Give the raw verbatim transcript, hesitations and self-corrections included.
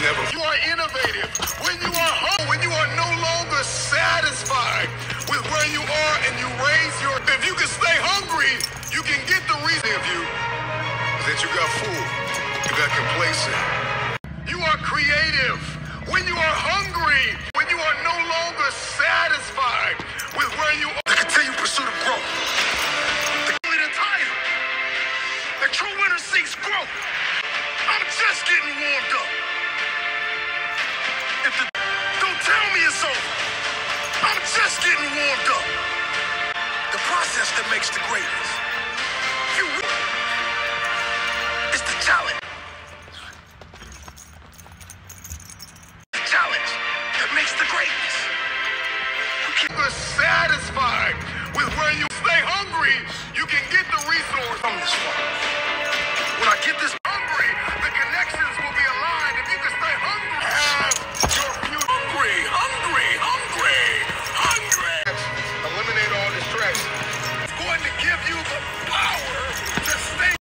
never. You are innovative. When you are home, when you are no longer satisfied with where you are and you raise your, if you can stay hungry, you can get the reason of you is that you got full, you got complacent. You are creative. When you are hungry, when you are no longer satisfied with where you are, the continued pursuit of growth. The title. The true winner seeks growth. I'm just getting warmed up. If the don't tell me it's over. I'm just getting warmed up. The process that makes the greatness. You it's the challenge. The challenge that makes the greatness. You keep us satisfied with where you stay hungry, you can get the resource from this one. When I get this hungry, the connections will be aligned. If you can stay hungry, have your future. Hungry, hungry, hungry, hungry. Eliminate all distractions. It's going to give you the power to stay